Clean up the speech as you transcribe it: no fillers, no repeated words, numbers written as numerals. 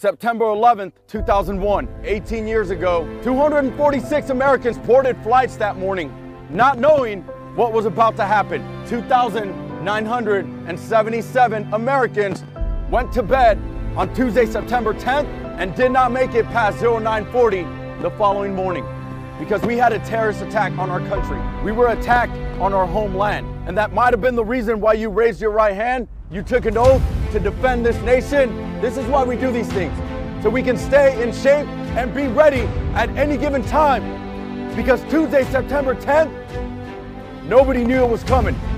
September 11th, 2001, 18 years ago, 246 Americans boarded flights that morning, not knowing what was about to happen. 2,977 Americans went to bed on Tuesday, September 10th, and did not make it past 0940 the following morning because we had a terrorist attack on our country. We were attacked on our homeland, and that might have been the reason why you raised your right hand. You took an oath to defend this nation. This is why we do these things, so we can stay in shape and be ready at any given time, because Tuesday, September 10th, nobody knew it was coming.